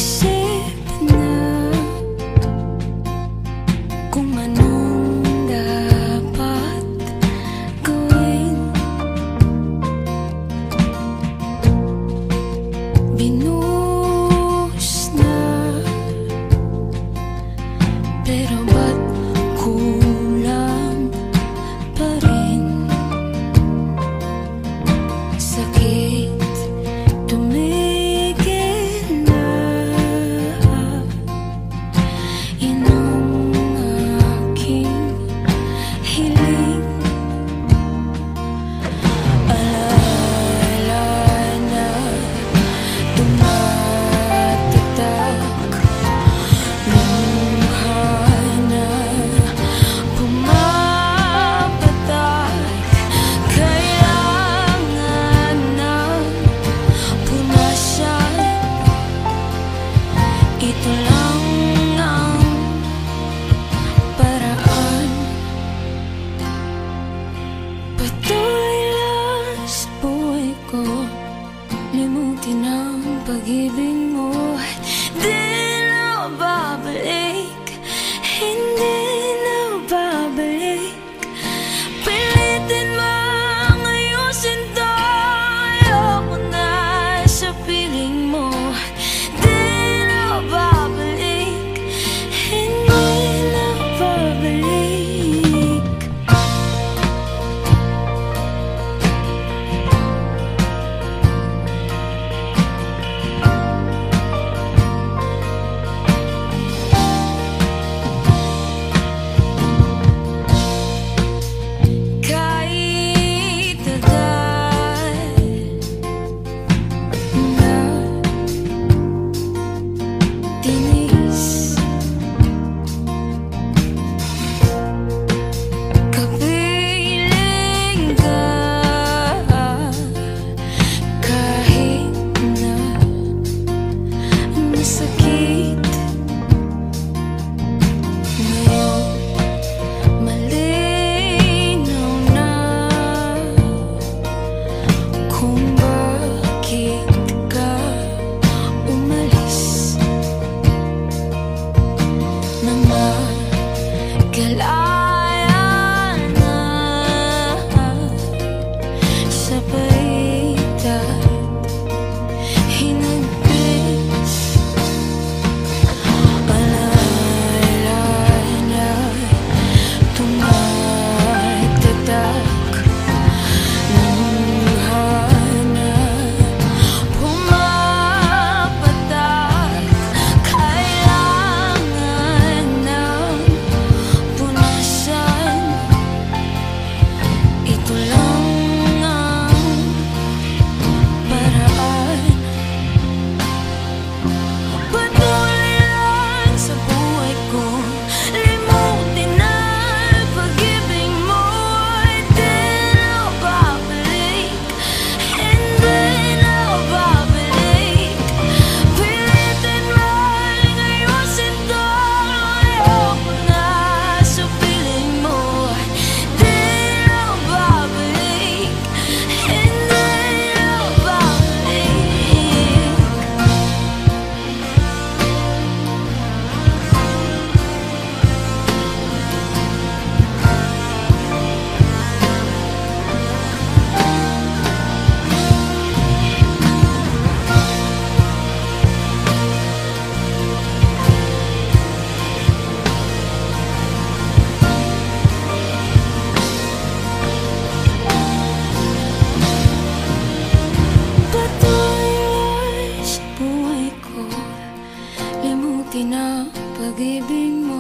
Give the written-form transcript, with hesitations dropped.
Nag-iisip na kung anong dapat gawin. Binuhos na, pero ba't kulang pa rin? Sakit tumigil na, yun ang aking hiling. Alaala na tumatatak, luha na pumapatak. Kailangan ng punasan, ito lang ang paraan. Patuloy lang sa buhay ko, limutin ang pag-ibig mo. Di na babalik, hindi na babalik. Pilitin mang ayusin to, ayoko na sa piling mo. Di na babalik, hindi na babalik. Kahit agad na tinis, kapiling ka. Kahit na masakit, ngayon malinaw na kung bakit ka umalis. Namagalaya na sa paligid, hinagpis. Alaala na tumatatak, luha na pumapatak. Kailangan ng punasan, ito lang ang paraan. Patuloy lang sa buhay ko, limutin ang pag-ibig mo. Di na babalik, hindi na babalik. Pilitin man ayusin to, ayoko na sa piling mo. Di na babalik, hindi na babalik. Patuloy sa buhay ko, limutin ang pag-ibig mo.